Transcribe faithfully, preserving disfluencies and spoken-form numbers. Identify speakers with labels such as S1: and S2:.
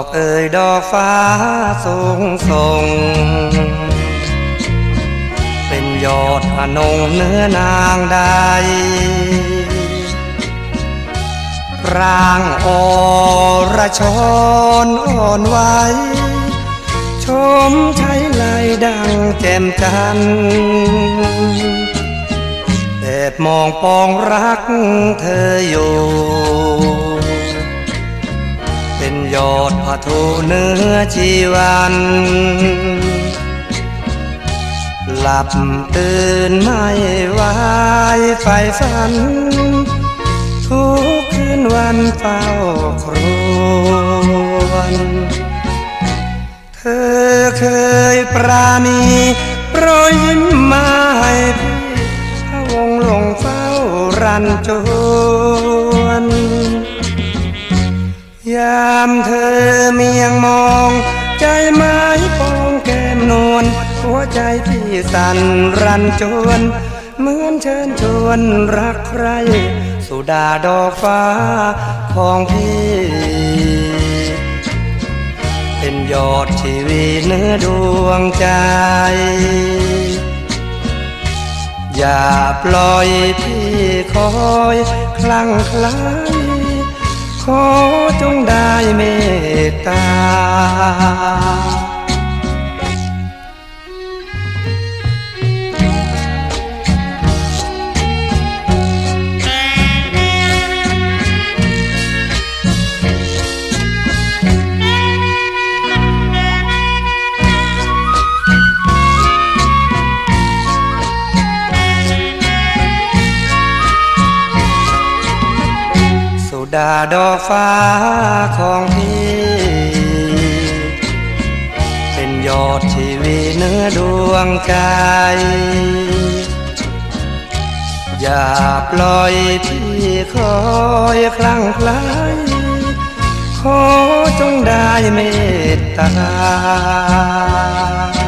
S1: เอ่ยดอกฟ้าสูงส่งเป็นยอดอนงเนื้อนางใดร่างอรชรอ่อนไหวชมใช้ไหลดังแจ่มจันทร์แอบมองปองรักเธออยู่เป็นยอดพระทูเนื้อชีวันหลับตื่นไม่ไหวไฟฝันทุกคืนวันเฝ้าครวญเธอเคยปราณีโปรยยิ้มมาให้พี่พะวงหลงเฝ้ารันจวนยามเธอเมียงมองใจไม้ปองแก้มนวลหัวใจพี่สั่นรันจวนเหมือนเชิญชวนรักใครสุดาดอกฟ้าของพี่เป็นยอดชีวิตเนื้อดวงใจอย่าปล่อยพี่คอยคลั่งไคล้ขอจงได้เมตตาดาดอกฟ้าของพี่เป็นยอดชีวิตเนื้อดวงใจอย่าปล่อยพี่คอยคลั่งไคล้ขอจงได้เมตตา